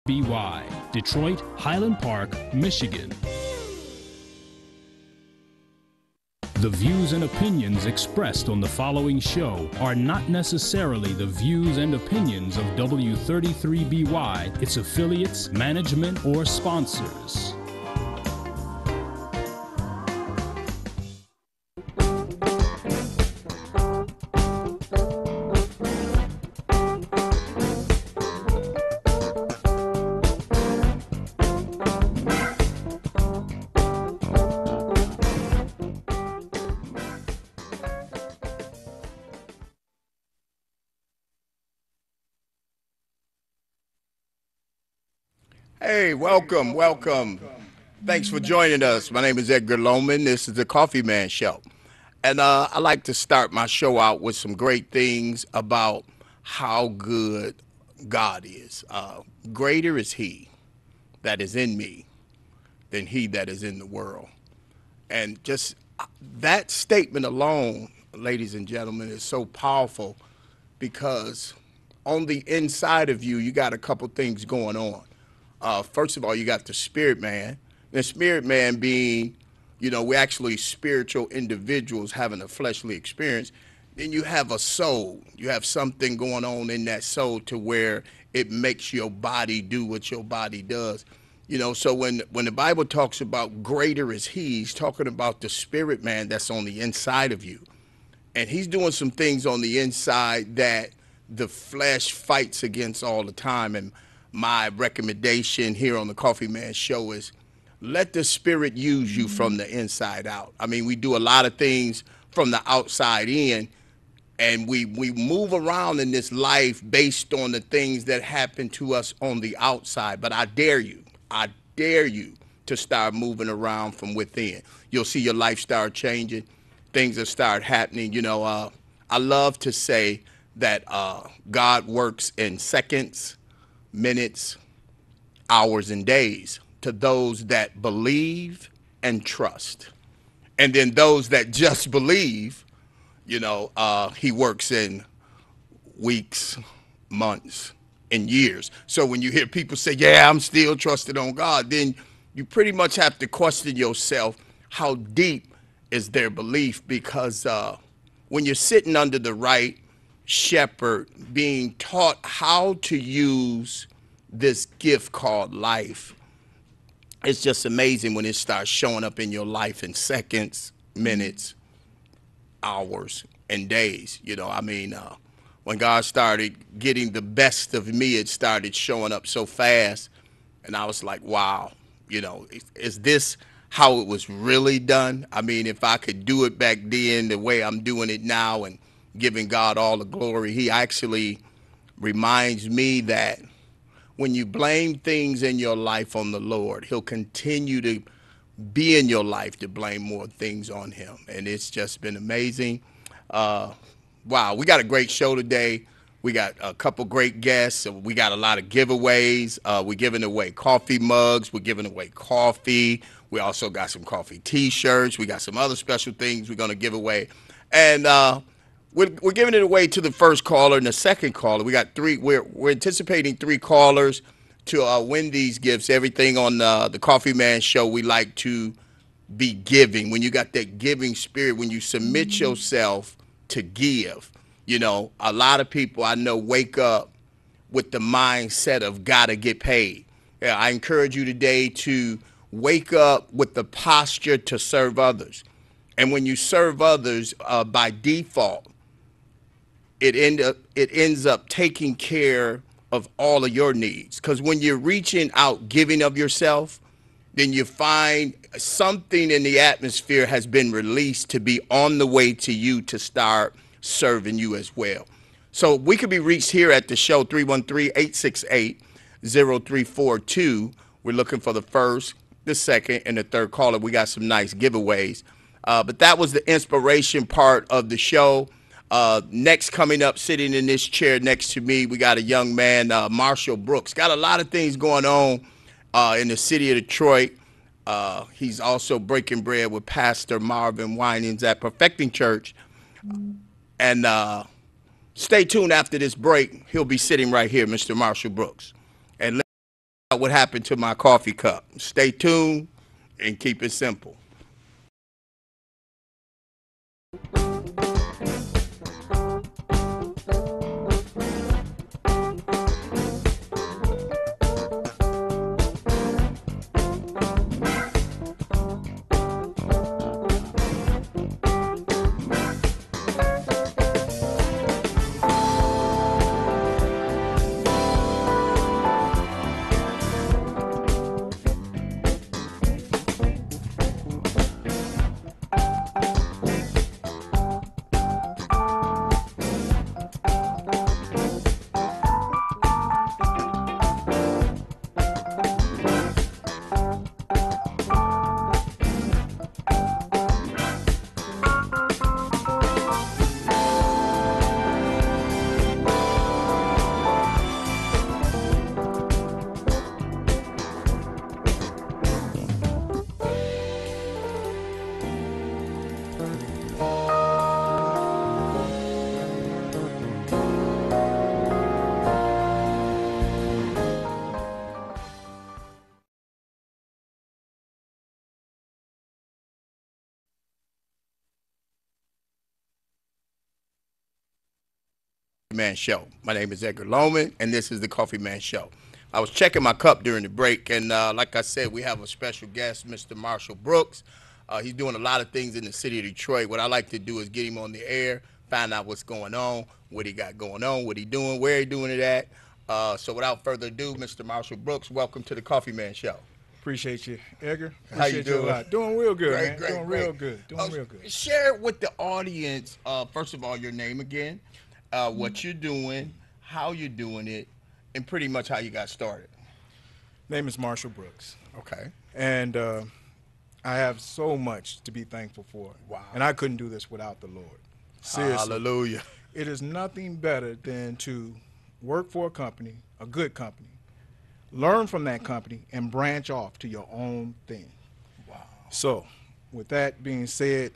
BY, Detroit, Highland Park, Michigan. The views and opinions expressed on the following show are not necessarily the views and opinions of W33BY, its affiliates, management, or sponsors. Hey, welcome. Thanks for joining us. My name is Edgar Lohman. This is the Coffee Man Show. And I like to start my show out with some great things about how good God is. Greater is He that is in me than he that is in the world. And just that statement alone, ladies and gentlemen, is so powerful because on the inside of you, you got a couple things going on. First of all, you got the spirit man. The spirit man being, we're actually spiritual individuals having a fleshly experience. Then you have a soul. You have something going on in that soul to where it makes your body do what your body does. So when the Bible talks about greater is He, He's talking about the spirit man that's on the inside of you. And He's doing some things on the inside that the flesh fights against all the time. And my recommendation here on the Coffee Man Show is let the Spirit use you from the inside out. I mean, we do a lot of things from the outside in, and we move around in this life based on the things that happen to us on the outside. But I dare you to start moving around from within. You'll see your life start changing. Things will start happening. I love to say that God works in seconds, minutes, hours, and days to those that believe and trust. And then those that just believe, He works in weeks, months, and years. So when you hear people say, yeah, I'm still trusting on God, then you pretty much have to question yourself, how deep is their belief? Because when you're sitting under the right shepherd, being taught how to use this gift called life, it's just amazing when it starts showing up in your life in seconds, minutes, hours, and days. When God started getting the best of me, it started showing up so fast, and I was like, wow, is this how it was really done? I mean, if I could do it back then the way I'm doing it now and giving God all the glory, He actually reminds me that when you blame things in your life on the Lord, He'll continue to be in your life to blame more things on Him. And it's just been amazing. Wow, we got a great show today. We got a couple great guests. We got a lot of giveaways. We're giving away coffee mugs. We're giving away coffee. We also got some coffee T-shirts. We got some other special things we're going to give away. And we're giving it away to the first caller and the second caller. We got three. We're anticipating three callers to win these gifts. Everything on the Coffee Man Show, we like to be giving. When you got that giving spirit, when you submit yourself to give, a lot of people I know wake up with the mindset of gotta get paid. Yeah, I encourage you today to wake up with the posture to serve others. And when you serve others, by default, it ends up taking care of all of your needs. Because when you're reaching out, giving of yourself, then you find something in the atmosphere has been released to be on the way to you to start serving you as well. So we could be reached here at the show, 313-868-0342. We're looking for the first, the second, and the third caller. We got some nice giveaways. But that was the inspiration part of the show. Next coming up, sitting in this chair next to me, we got a young man, Marshall Brooks. Got a lot of things going on in the city of Detroit. He's also breaking bread with Pastor Marvin Winans at Perfecting Church. And stay tuned after this break. He'll be sitting right here, Mr. Marshall Brooks. And what happened to my coffee cup. Stay tuned and keep it simple. Man Show. My name is Edgar Loman, and this is the Coffee Man Show. I was checking my cup during the break, and like I said, we have a special guest, Mr. Marshall Brooks. He's doing a lot of things in the city of Detroit. What I like to do is get him on the air, find out what's going on, what he got going on, what he doing, where he doing it at. So without further ado, Mr. Marshall Brooks, welcome to the Coffee Man Show. Appreciate you, Edgar. How you doing? A lot. Doing real good, Great, man. great, doing great. real good. Doing real good. Share with the audience, first of all, your name again, what you're doing, how you're doing it, and pretty much how you got started. Name is Marshall Brooks. Okay. And I have so much to be thankful for. Wow. And I couldn't do this without the Lord. Seriously. Hallelujah. It is nothing better than to work for a company, a good company, learn from that company, and branch off to your own thing. Wow. So, with that being said,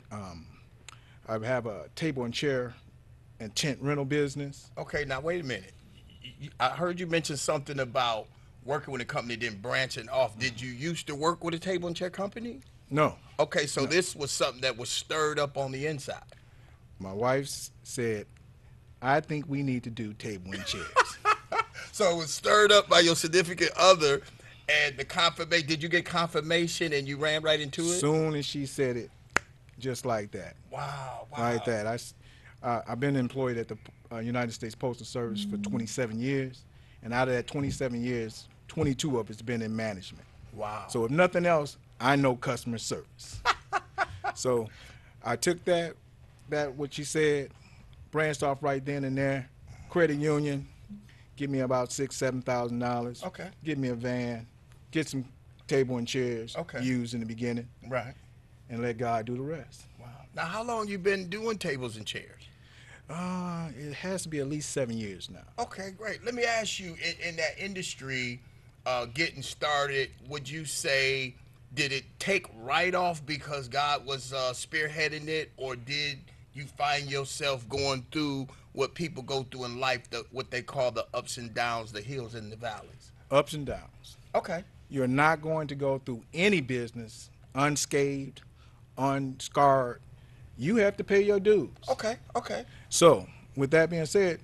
I have a table and chair and tent rental business. Okay, now wait a minute. I heard you mention something about working with a company, then branching off. Did you used to work with a table and chair company? No. Okay, so this was something that was stirred up on the inside. My wife said, I think we need to do table and chairs. So it was stirred up by your significant other, and the confirmation. Did you get confirmation and you ran right into it? Soon as she said it, just like that. Wow, wow. Like that. I've been employed at the United States Postal Service for 27 years, and out of that 27 years, 22 of it's been in management. Wow. So if nothing else, I know customer service. So I took that what she said, branched off right then and there. Credit union, give me about $6,000-7,000. Okay. Give me a van, get some table and chairs used in the beginning. Right. And let God do the rest. Wow. Now, how long you been doing tables and chairs? It has to be at least 7 years now. Okay, great. Let me ask you, in that industry, getting started, would you say, did it take right off because God was spearheading it, or did you find yourself going through what people go through in life, what they call the ups and downs, the hills and the valleys? Ups and downs. Okay. You're not going to go through any business unscathed, unscarred. You have to pay your dues. Okay, okay. So, with that being said,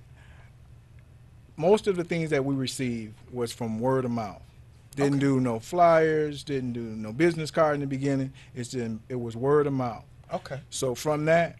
most of the things that we received was from word of mouth. Didn't do no flyers, didn't do no business card in the beginning. It was word of mouth. Okay. So from that,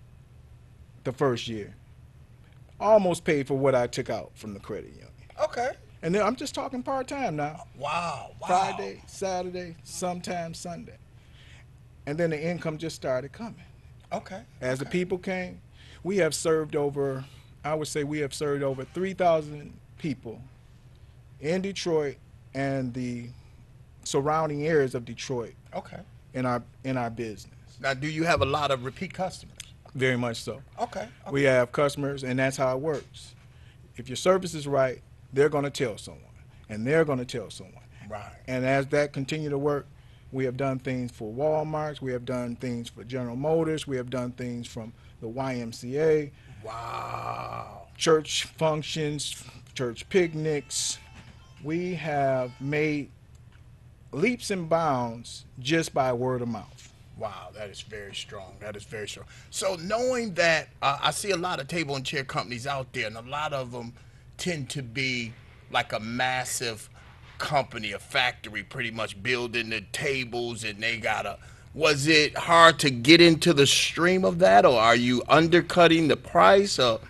the first year, almost paid for what I took out from the credit union. Okay. And then I'm just talking part-time now. Wow, wow. Friday, Saturday, sometimes Sunday. And then the income just started coming. Okay. As the people came, we have served over, I would say we have served over 3,000 people in Detroit and the surrounding areas of Detroit. Okay. In our business. Now, do you have a lot of repeat customers? Very much so. Okay. We have customers, and that's how it works. If your service is right, they're going to tell someone, and they're going to tell someone. Right. And as that continue to work, we have done things for Walmart, we have done things for General Motors, we have done things from the YMCA. Wow. Church functions, church picnics, we have made leaps and bounds just by word of mouth. Wow, that is very strong. That is very strong. So knowing that, I see a lot of table and chair companies out there, and a lot of them tend to be like a massive company, a factory, pretty much building the tables, and they gotta. Was it hard to get into the stream of that, or are you undercutting the price? Or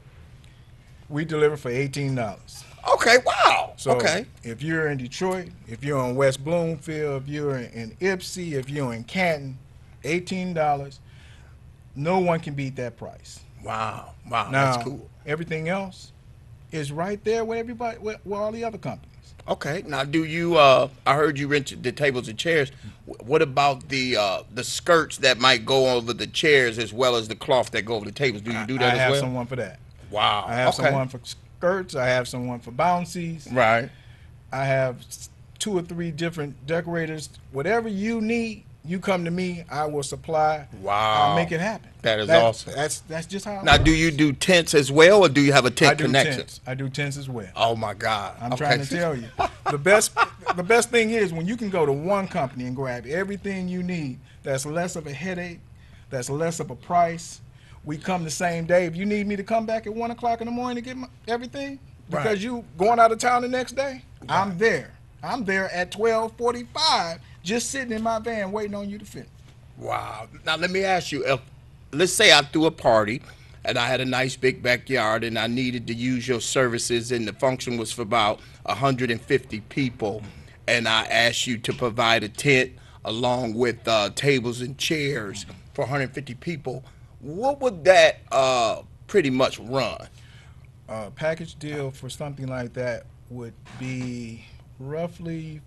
We deliver for $18. okay, wow. So okay, if you're in Detroit, if you're in West Bloomfield, if you're in Ypsi, if you're in Canton, $18. No one can beat that price. wow. Now, That's cool. everything else is right there with everybody, with all the other companies. Okay. Now, do you? I heard you rented the tables and chairs. What about the skirts that might go over the chairs as well as the cloth that go over the tables? Do you do that I as have well? someone for that. Wow. I have okay. someone for skirts. I have someone for bouncies. Right. I have 2 or 3 different decorators. Whatever you need, you come to me. I will supply. Wow. I'll make it happen. That is awesome. That's just how. It Now, works. do you do tents as well, or do you have a tent I do connection? tents. I do tents as well. Oh my God. I'm trying to tell you. The best thing is when you can go to one company and grab everything you need. That's less of a headache. That's less of a price. We come the same day. If you need me to come back at 1 o'clock in the morning to get everything because Right. you going out of town the next day, I'm there. I'm there at 12:45, just sitting in my van waiting on you to finish. Wow. Now let me ask you, if let's say I threw a party and I had a nice big backyard and I needed to use your services and the function was for about 150 people, and I asked you to provide a tent along with tables and chairs for 150 people, what would that pretty much run? Package deal for something like that would be roughly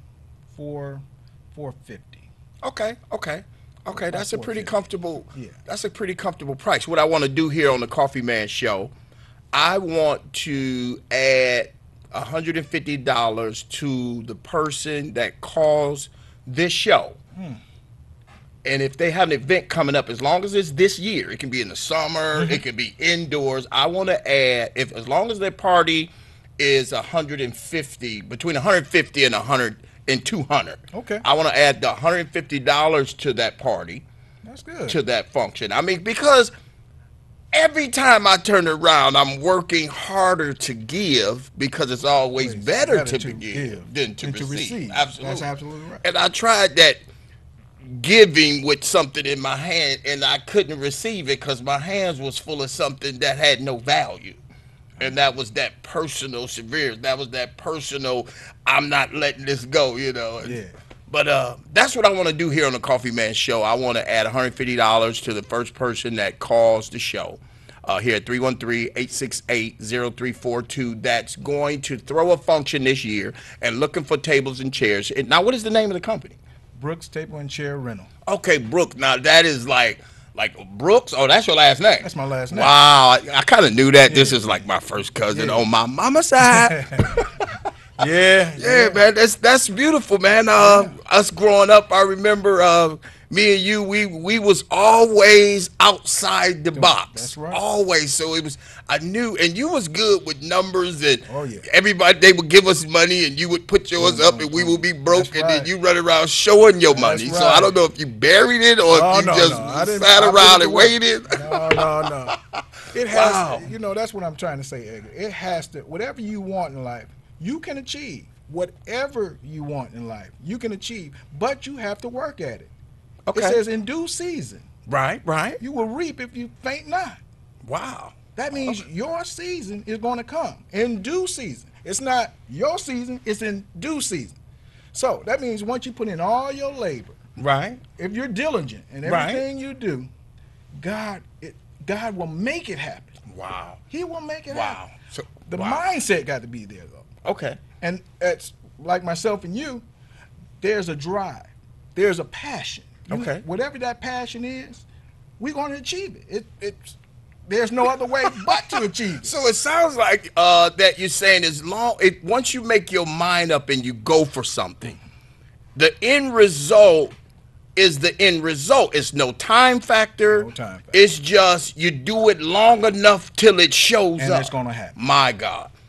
$450. Okay, that's a pretty 450. comfortable. Yeah. That's a pretty comfortable price. What I want to do here on the Coffee Man Show, I want to add $150 to the person that calls this show. And if they have an event coming up, as long as it's this year, it can be in the summer, it can be indoors. I want to add, as long as their party is 150, between 150 and 100 and 200. Okay. I want to add the $150 to that party, That's good. to that function. I mean, because every time I turn around, I'm working harder to give because it's always better to give than to receive. Absolutely. That's absolutely right. And I tried that giving with something in my hand, and I couldn't receive it because my hands was full of something that had no value. And that was that personal severity. That was that personal, I'm not letting this go, you know. Yeah. But that's what I want to do here on the Coffee Man Show. I want to add $150 to the first person that calls the show here at 313-868-0342. That's going to throw a function this year and looking for tables and chairs. And now, what is the name of the company? Brooks Table and Chair Rental. Okay, Brooks. Now, that is like Brooks? Oh, that's your last name? That's my last name. Wow. I kind of knew that. This is like my first cousin on my mama's side. Yeah, man, that's beautiful, man. Us growing up, I remember me and you, we was always outside the box. That's right. Always. So I knew, and you was good with numbers, and Oh, yeah. everybody, they would give us money, and you would put yours up, and we would be broke, That's and then right. you run around showing your money. That's So I right. don't know if you buried it or Oh, if you no, just no. I didn't- sat I around put it and away. waited. No. It has, Wow. that's what I'm trying to say, Edgar. It has to, whatever you want in life, you can achieve. Whatever you want in life, you can achieve, but you have to work at it. Okay. It says in due season, Right. you will reap if you faint not. Wow. That means your season is going to come in due season. It's not your season, it's in due season. So that means once you put in all your labor, Right. if you're diligent in Right. everything you do, God will make it happen. Wow. He will make it Wow. happen. So The wow. mindset got to be there, though. Okay. And it's like myself and you, there's a drive, there's a passion. Okay. Whatever that passion is, we're going to achieve it. There's no other way but to achieve it. So it sounds like that you're saying once you make your mind up and you go for something, the end result is the end result. It's no time factor. No time factor. It's just you do it long enough till it shows And up. it's gonna happen. My God.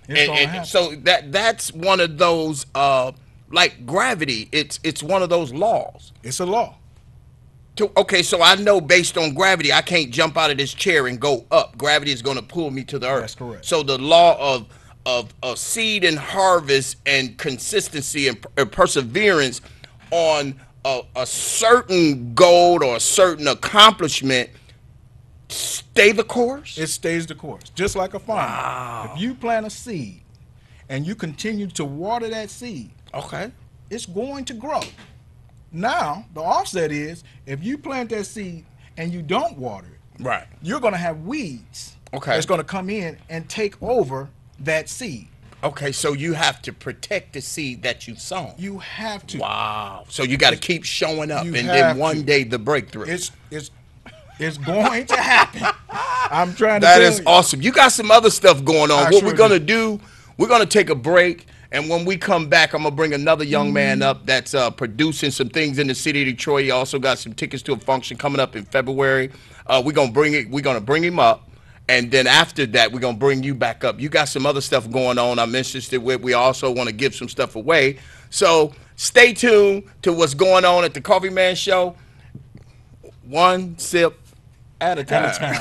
It's gonna happen. So that's one of those like gravity. It's one of those laws. It's a law. Okay, so I know based on gravity, I can't jump out of this chair and go up. Gravity is going to pull me to the earth. That's correct. So the law of seed and harvest and consistency and perseverance on a certain goal or a certain accomplishment stay the course? It stays the course, just like a farmer. Wow. If you plant a seed and you continue to water that seed, Okay. it's going to grow. Now, the offset is if you plant that seed and you don't water it, Right. you're going to have weeds Okay. that's going to come in and take over that seed. Okay, so you have to protect the seed that you've sown. You have to. Wow. So you got to keep showing up, You and have then one to. day the breakthrough. It's going to happen. I'm trying to That tell is you. awesome. You got some other stuff going on. I What sure we're gonna do? We're gonna take a break, and when we come back, I'm gonna bring another young man up that's producing some things in the city of Detroit. He also got some tickets to a function coming up in February. We're gonna bring him up, and then after that, we're gonna bring you back up. You got some other stuff going on. I'm interested with. We also want to give some stuff away. So stay tuned to what's going on at the Coffee Man Show. One sip at a time.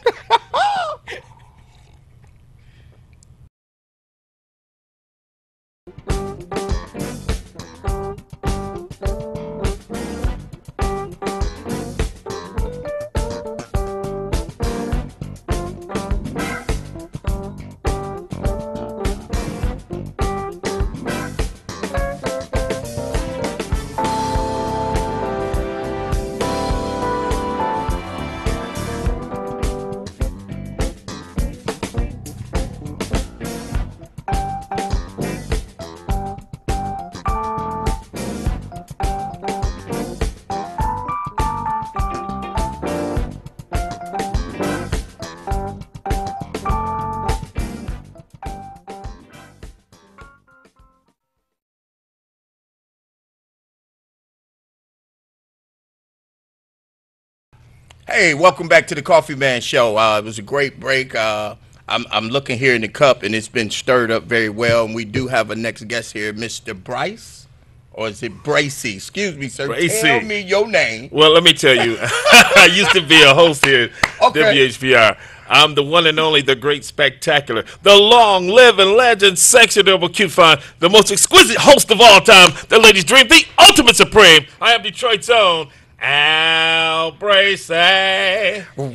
Hey, welcome back to the Coffee Man Show. It was a great break. I'm looking here in the cup, and it's been stirred up very well. And we do have a next guest here, Mr. Bryce, or is it Bracey? Excuse me, sir. Bracey. Tell me your name. Well, let me tell you, I used to be a host here at Okay. WHPR. I'm the one and only, the great spectacular, the long-living legend, sexy, double cute fun, the most exquisite host of all time, the ladies' dream, the ultimate supreme. I am Detroit's own Al Bracey. Well.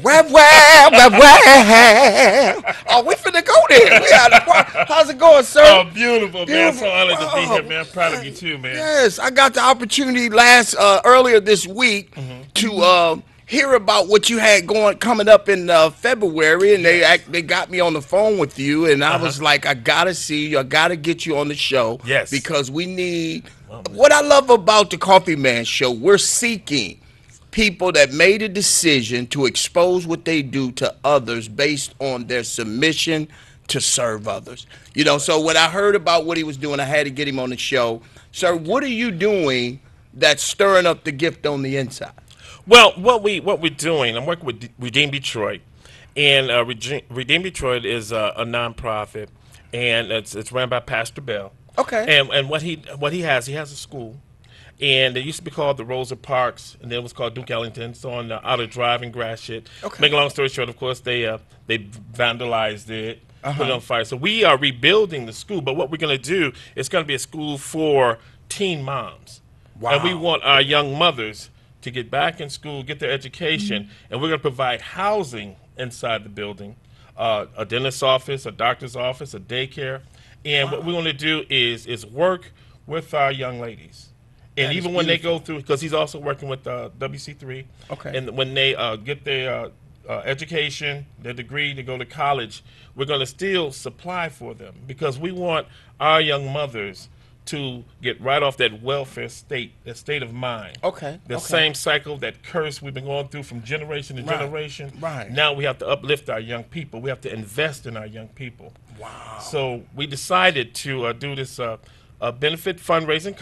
Oh, we finna go there. How's it going, sir? Oh, beautiful, man. So Beautiful. honored to be Oh, here, man. I'm proud of you, too, man. Yes, I got the opportunity earlier this week to hear about what you had coming up in February, and they got me on the phone with you, and I was like, I gotta see you, I gotta get you on the show, Yes. because we need. What I love about the Coffee Man Show, we're seeking people that made a decision to expose what they do to others based on their submission to serve others. You know, so when I heard about what he was doing, I had to get him on the show. Sir, what are you doing that's stirring up the gift on the inside? Well, what we're doing, I'm working with Redeem Detroit, and Redeem Detroit is a nonprofit, and it's run by Pastor Bell. Okay. And what he has a school, and it used to be called the Rosa Parks, and then it was called Duke Ellington. It's on Outer Drive in Gratiot. Okay. Make a long story short, of course, they vandalized it, put it on fire. So we are rebuilding the school, but what we're going to do, it's going to be a school for teen moms. Wow. And we want our young mothers to get back in school, get their education, and we're going to provide housing inside the building, a dentist's office, a doctor's office, a daycare. And what we want to do is work with our young ladies. And That is even when they beautiful. go through, because he's also working with WC3. Okay. And when they get their education, their degree, to go to college, we're going to still supply for them, because we want our young mothers to get right off that welfare state, that state of mind. Okay, The okay. same cycle, that curse we've been going through from generation to Right, generation. right. Now we have to uplift our young people. We have to invest in our young people. Wow. So we decided to do this benefit fundraising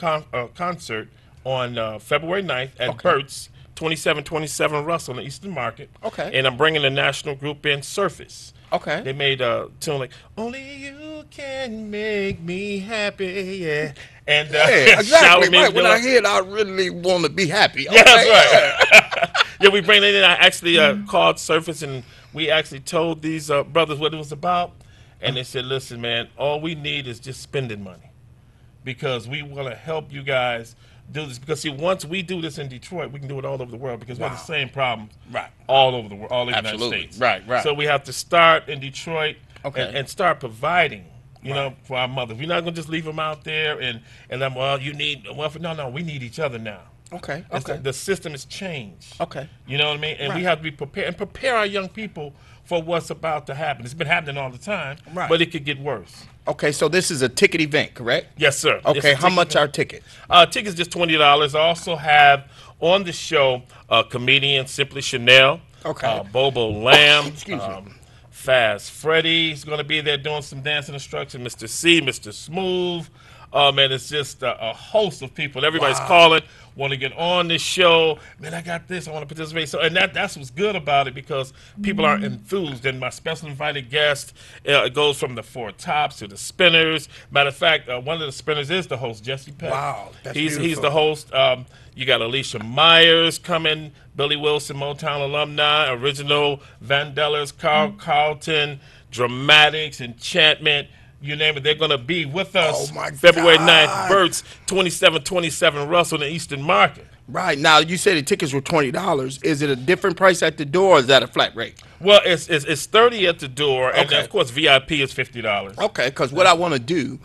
concert on February 9th at Okay. Burt's, 2727 Russell in the Eastern Market. Okay. And I'm bringing the national group in, Surface. Okay. They made a tune like "Only You Can Make Me Happy," yeah, and Yeah, Shower exactly. Me Right. with When Your I Love. hear it, I really want to be happy. Yeah, that's Okay, right. Yeah, we bring it in. I actually called Surface, and we actually told these brothers what it was about, and they said, "Listen, man, all we need is just spending money, because we want to help you guys do this. Because see, once we do this in Detroit, we can do it all over the world, because we have the same problems Right. all over the world, all over the Absolutely. United States. Right, right. So we have to start in Detroit Okay. and start providing. You know, for our mothers. We're not gonna just leave them out there and then, well, you need welfare. No, we need each other now. Okay. It's Okay. the system has changed. Okay. You know what I mean? And we Right. have to be prepared and prepare our young people for what's about to happen. It's been happening all the time, Right. but it could get worse. Okay. So this is a ticket event, correct? Yes, sir. It's Okay. a How ticket much event. are tickets? Tickets just $20. I also have on the show comedian Simply Chanel, Okay. Bobo Lamb, Excuse me. Fast Freddy's going to be there doing some dancing instruction. Mr. C, Mr. Smooth. Man, it's just a host of people. Everybody's calling, want to get on this show. Man, I got this. I want to participate. So, and that's what's good about it, because people are enthused. And my special invited guest, it goes from the Four Tops to the Spinners. Matter of fact, one of the Spinners is the host, Jesse Peck. Wow, that's he's beautiful. the host. You got Alicia Myers coming, Billy Wilson, Motown alumni, original Vandellas, Carl Carlton, Dramatics, Enchantment. You name it, they're going to be with us Oh, my February God. 9th. Burt's 2727 Russell in the Eastern Market. Right. Now you said the tickets were $20. Is it a different price at the door, or is that a flat rate? Well, it's $30 at the door, and Okay. of course VIP is $50. Okay. Because what I want to do,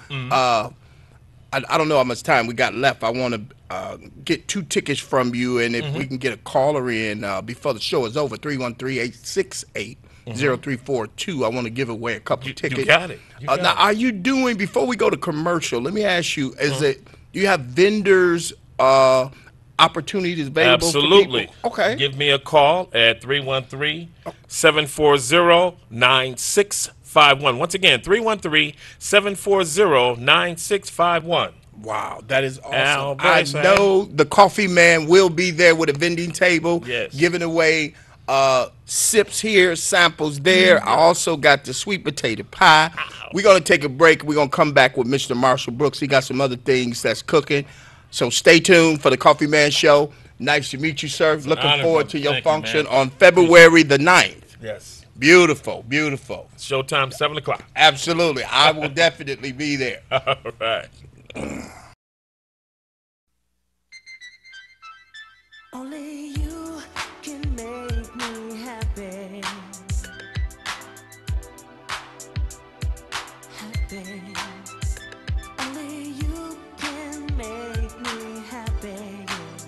I don't know how much time we got left. I want to get 2 tickets from you, and if we can get a caller in before the show is over, 313-868-0342. I want to give away a couple of tickets. You got it. You got Now, it. are you doing, before we go to commercial, let me ask you, do you have vendors opportunities available Absolutely. for people? Okay. Give me a call at 313-740-9651. Once again, 313-740-9651. Wow, that is awesome. Al I Bryson. know the coffee man will be there with a vending table, Yes. giving away sips here, samples there. I also got the sweet potato pie. We're going to take a break. We're going to come back with Mr. Marshall Brooks. He got some other things that's cooking. So stay tuned for the Coffee Man Show. Nice to meet you, sir. Looking honor, forward brother. to your Thank you, function man. on February the 9th. Yes. Beautiful, beautiful. Showtime, 7 o'clock. Absolutely. I will definitely be there. All right. Only you can make me happy. Happy. Only you can make me happy.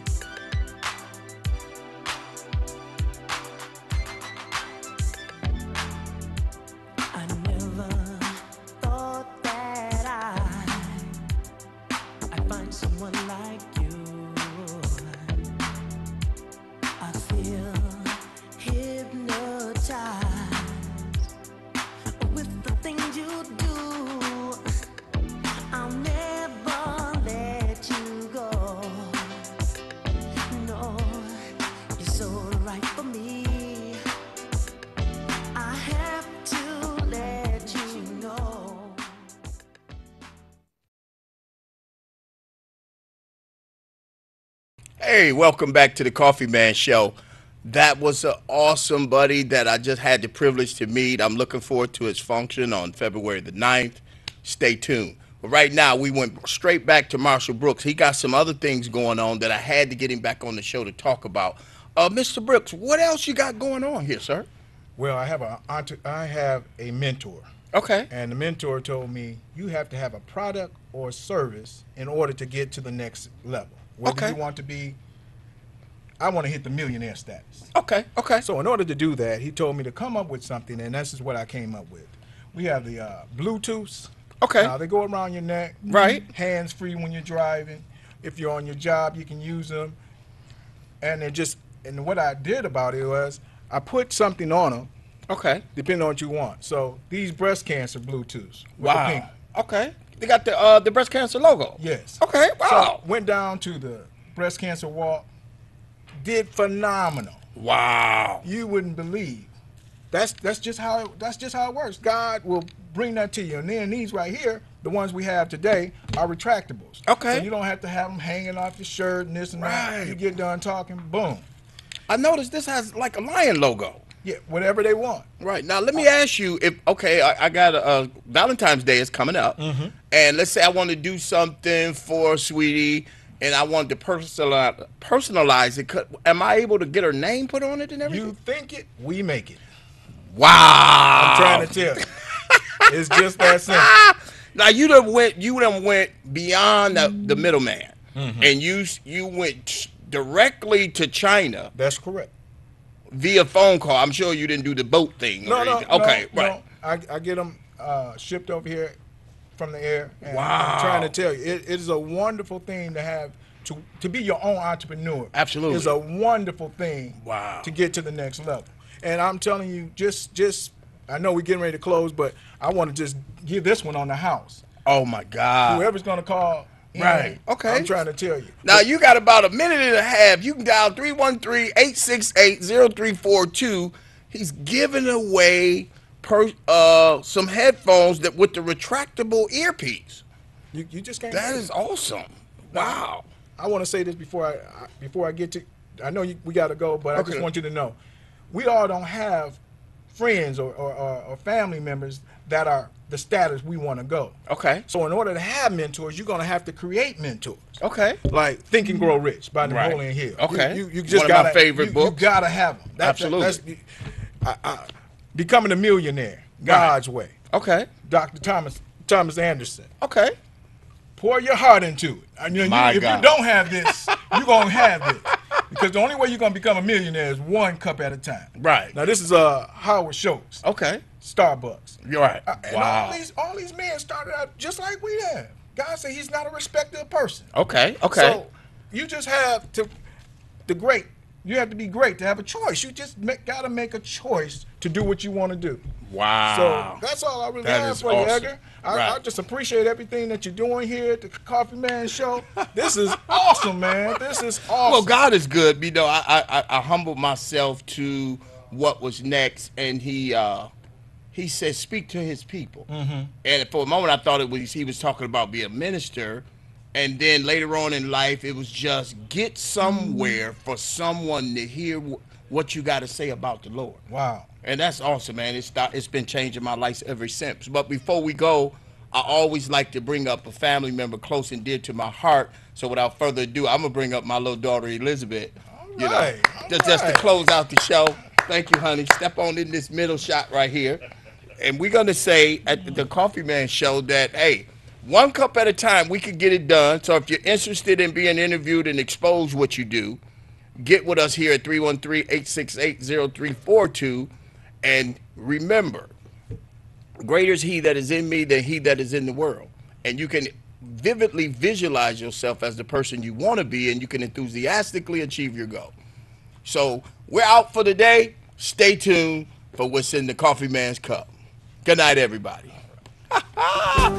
I never thought that I'd find someone like you. I feel hypnotized with the things you do. I'll never let you go. No, you're so right for me. I have to let you know. Hey, welcome back to the Coffee Man Show. That was an awesome buddy that I just had the privilege to meet. I'm looking forward to his function on February the 9th. Stay tuned. But right now, we went straight back to Marshall Brooks. He got some other things going on that I had to get him back on the show to talk about. Mr. Brooks, what else you got going on here, sir? Well, I have a mentor, Okay. and the mentor told me you have to have a product or service in order to get to the next level. Whether Okay. you want to be, I want to hit the millionaire status. Okay. Okay. So in order to do that, he told me to come up with something, and this is what I came up with. We have the Bluetooths. Okay. Now, they go around your neck. Right. Hands free when you're driving. If you're on your job, you can use them. And and what I did about it was I put something on them, Okay. depending on what you want. So these breast cancer Bluetooths. With the pink. Okay. They got the breast cancer logo. Yes. Okay. Wow. So went down to the breast cancer walk. Did phenomenal. Wow. You wouldn't believe That's just how it works. God will bring that to you. And then these right here, the ones we have today, are retractables. Okay. So you don't have to have them hanging off your shirt and this and that. Right. You get done talking, boom. I noticed this has like a lion logo. Yeah, whatever they want. Right. Now, let me ask you if, okay, I got Valentine's Day is coming up. And let's say I want to do something for Sweetie and I want to personalize it. Am I able to get her name put on it and everything? You think it, we make it. Wow. I'm trying to tell you. It's just that simple. Now you done went beyond the middleman, and you went directly to China That's correct. via phone call. I'm sure you didn't do the boat thing. No, or no, anything. Okay, no, right. no. I get them shipped over here from the air. And Wow. I'm trying to tell you, it is a wonderful thing to have to be your own entrepreneur. Absolutely. It's a wonderful thing. Wow. To get to the next level. And I'm telling you, just I know we're getting ready to close, but I want to just give this one on the house. Oh my God. Whoever's gonna call. in, Right. Okay. I'm trying to tell you. Now you got about a minute and a half. You can dial 313-868-0342. He's giving away some headphones that with the retractable earpiece. You just can't. That do is it. awesome. Wow. I want to say this before I get to. I know we got to go, but I Okay. just want you to know, we all don't have friends or family members that are the status we want to go. Okay. So in order to have mentors, you're gonna have to create mentors. Okay. Like Think and Grow Rich by Right. Napoleon Hill. Okay. You just One of my gotta, favorite you books. gotta have them. Absolutely. Becoming a Millionaire, God's Way. Okay. Dr. Thomas Anderson. Okay. Pour your heart into it. My If God. you don't have this, you're going to have this. Because the only way you're going to become a millionaire is one cup at a time. Right. Now, this is Howard Schultz, Okay. Starbucks. You're right. And Wow. all these men started out just like we have. God said he's not a respecter of person. Okay. Okay. So you just have to, you have to be great to have a choice. You just got to make a choice to do what you want to do. Wow. So that's all I really That have is for you, awesome. Edgar. I Right. just appreciate everything that you're doing here at the Coffee Man Show. This is awesome, man. This is awesome. Well, God is good. You know, I humbled myself to what was next, and He said, "Speak to His people." And for a moment, I thought he was talking about being a minister, and then later on in life, it was just get somewhere for someone to hear what you got to say about the Lord. Wow. And that's awesome, man. It's been changing my life ever since. But before we go, I always like to bring up a family member close and dear to my heart. So without further ado, I'm gonna bring up my little daughter Elizabeth. All right, all just to right. close out the show. Thank you, honey. Step on in this middle shot right here, and we're gonna say at the Coffee Man Show that hey, one cup at a time, we can get it done. So if you're interested in being interviewed and expose what you do, get with us here at 313-868-0342. And remember, greater is he that is in me than he that is in the world. And you can vividly visualize yourself as the person you want to be, and you can enthusiastically achieve your goal. So we're out for the day. Stay tuned for what's in the Coffee Man's Cup. Good night, everybody.